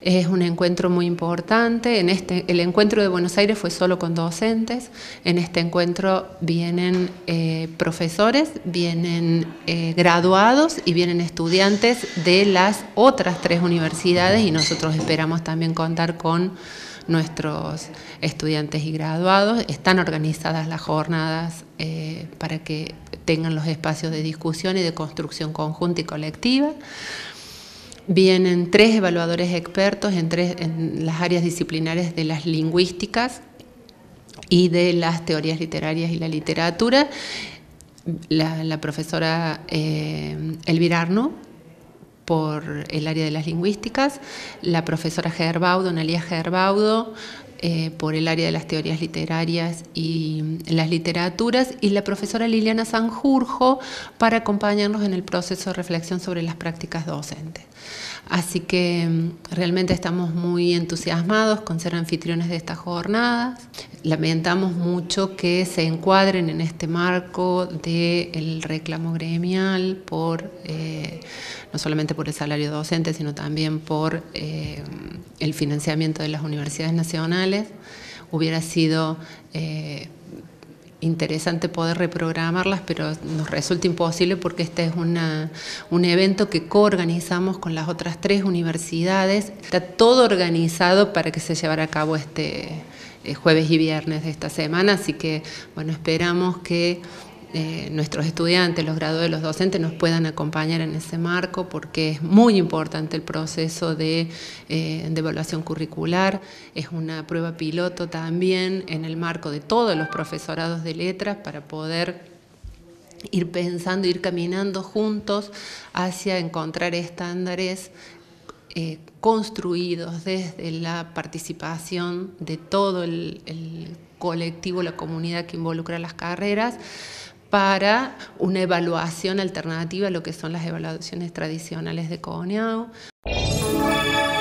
Es un encuentro muy importante. El encuentro de Buenos Aires fue solo con docentes. En este encuentro vienen profesores, vienen graduados y vienen estudiantes de las otras 3 universidades, y nosotros esperamos también contar con nuestros estudiantes y graduados. Están organizadas las jornadas para que tengan los espacios de discusión y de construcción conjunta y colectiva. Vienen 3 evaluadores expertos en las áreas disciplinares de las lingüísticas y de las teorías literarias y la literatura. La profesora Elvira Arnau, por el área de las lingüísticas, la profesora Gerbaudo, Analía Gerbaudo, por el área de las teorías literarias y las literaturas, y la profesora Liliana Sanjurjo para acompañarnos en el proceso de reflexión sobre las prácticas docentes. Así que realmente estamos muy entusiasmados con ser anfitriones de estas jornadas. Lamentamos mucho que se encuadren en este marco del reclamo gremial por no solamente por el salario docente, sino también por el financiamiento de las universidades nacionales. Hubiera sido interesante poder reprogramarlas, pero nos resulta imposible porque este es un evento que coorganizamos con las otras 3 universidades. Está todo organizado para que se llevara a cabo este jueves y viernes de esta semana, así que bueno, esperamos que nuestros estudiantes, los graduados, los docentes nos puedan acompañar en ese marco, porque es muy importante el proceso de evaluación curricular. Es una prueba piloto también en el marco de todos los profesorados de letras para poder ir pensando, ir caminando juntos hacia encontrar estándares construidos desde la participación de todo el colectivo, la comunidad que involucra las carreras, para una evaluación alternativa a lo que son las evaluaciones tradicionales de CONIAU.